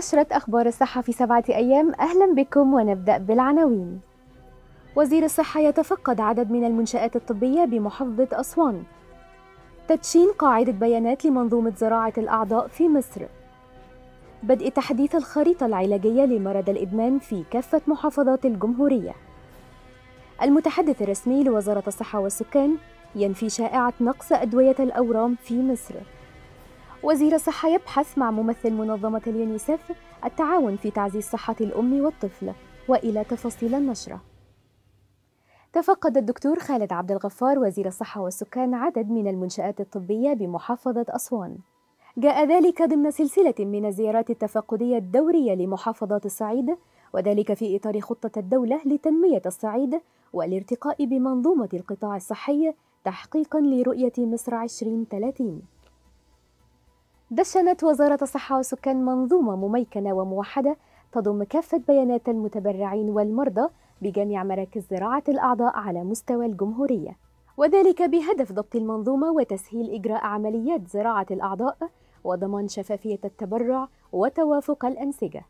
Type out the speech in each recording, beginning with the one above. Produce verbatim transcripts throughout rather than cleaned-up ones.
نشرة أخبار الصحة في سبعة أيام. أهلا بكم ونبدأ بالعناوين. وزير الصحة يتفقد عدد من المنشآت الطبية بمحافظة أسوان. تدشين قاعدة بيانات لمنظومة زراعة الأعضاء في مصر. بدء تحديث الخريطة العلاجية لمرض الإدمان في كافة محافظات الجمهورية. المتحدث الرسمي لوزارة الصحة والسكان ينفي شائعة نقص أدوية الأورام في مصر. وزير الصحة يبحث مع ممثل منظمة اليونيسف التعاون في تعزيز صحة الأم والطفل. وإلى تفاصيل النشرة. تفقد الدكتور خالد عبد الغفار وزير الصحة والسكان عدد من المنشآت الطبية بمحافظة أسوان. جاء ذلك ضمن سلسلة من الزيارات التفقدية الدورية لمحافظات الصعيد، وذلك في إطار خطة الدولة لتنمية الصعيد والارتقاء بمنظومة القطاع الصحي تحقيقاً لرؤية مصر عشرين ثلاثين. دشنت وزارة الصحة والسكان منظومة مميكنة وموحدة تضم كافة بيانات المتبرعين والمرضى بجميع مراكز زراعة الأعضاء على مستوى الجمهورية، وذلك بهدف ضبط المنظومة وتسهيل إجراء عمليات زراعة الأعضاء وضمان شفافية التبرع وتوافق الأنسجة.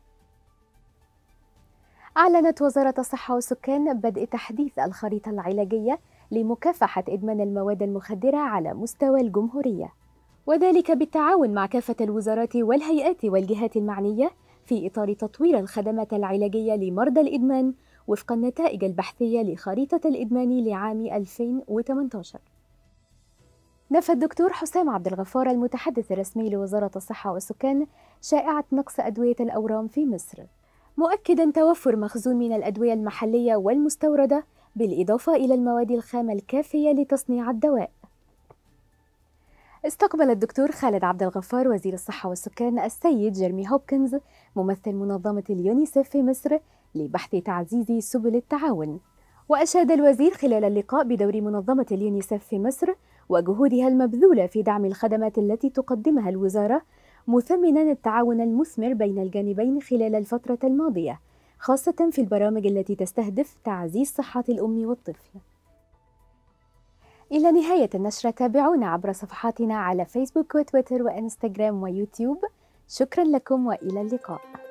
أعلنت وزارة الصحة والسكان بدء تحديث الخريطة العلاجية لمكافحة إدمان المواد المخدرة على مستوى الجمهورية، وذلك بالتعاون مع كافة الوزارات والهيئات والجهات المعنية في إطار تطوير الخدمات العلاجية لمرضى الإدمان وفق النتائج البحثية لخريطة الإدمان لعام ألفين وثمانية عشر. نفى الدكتور حسام عبد الغفار المتحدث الرسمي لوزارة الصحة والسكان شائعة نقص أدوية الأورام في مصر، مؤكداً توفر مخزون من الأدوية المحلية والمستوردة بالإضافة إلى المواد الخام الكافية لتصنيع الدواء. استقبل الدكتور خالد عبد الغفار وزير الصحة والسكان السيد جيرمي هوبكنز ممثل منظمة اليونيسف في مصر لبحث تعزيز سبل التعاون. وأشاد الوزير خلال اللقاء بدور منظمة اليونيسف في مصر وجهودها المبذولة في دعم الخدمات التي تقدمها الوزارة، مثمنا التعاون المثمر بين الجانبين خلال الفترة الماضية، خاصة في البرامج التي تستهدف تعزيز صحة الأم والطفل. إلى نهاية النشرة تابعونا عبر صفحاتنا على فيسبوك وتويتر وإنستغرام ويوتيوب. شكرا لكم وإلى اللقاء.